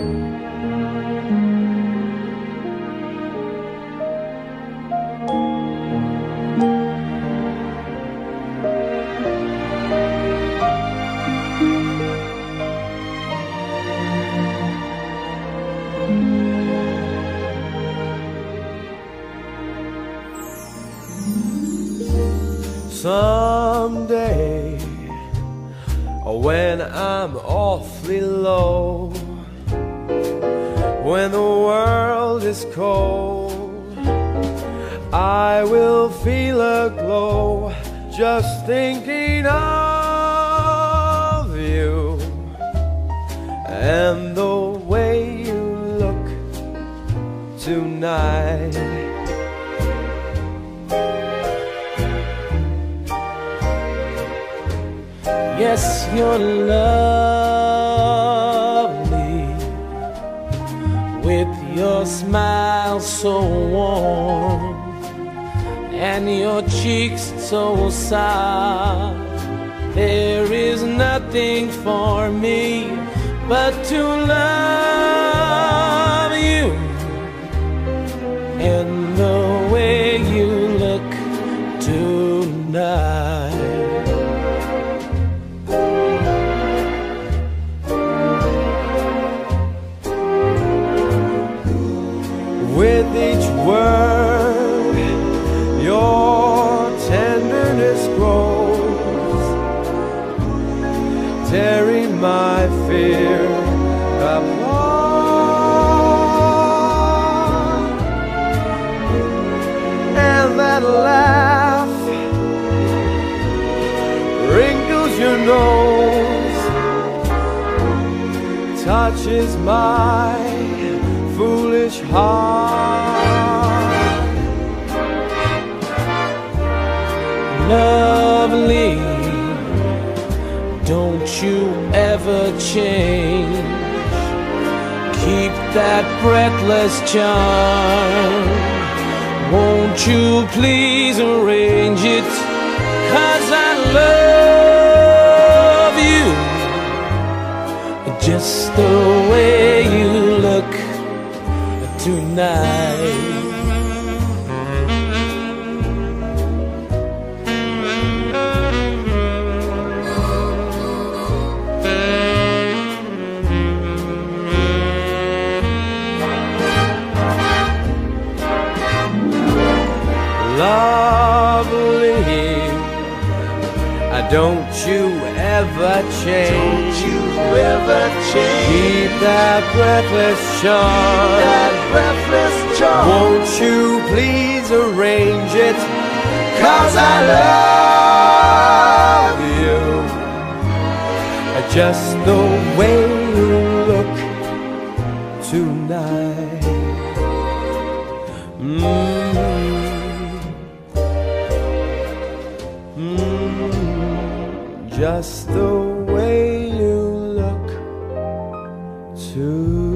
Someday, when I'm awfully low, when the world is cold, I will feel a glow just thinking of you and the way you look tonight. Yes, you're lovely, with your smile so warm and your cheeks so soft. There is nothing for me but to love you and the way you look tonight. With each word, your tenderness grows, tearing my fear apart. And that laugh wrinkles your nose, touches my foolish heart. Lovely, don't you ever change. Keep that breathless charm. Won't you please arrange it? 'Cause I love you just the way you look tonight. Lovely, don't you ever change. Don't you ever change. Keep that breathless charm. Keep that breathless charm. Won't you please arrange it? 'Cause I love you just the way you look tonight. Just the way you look tonight.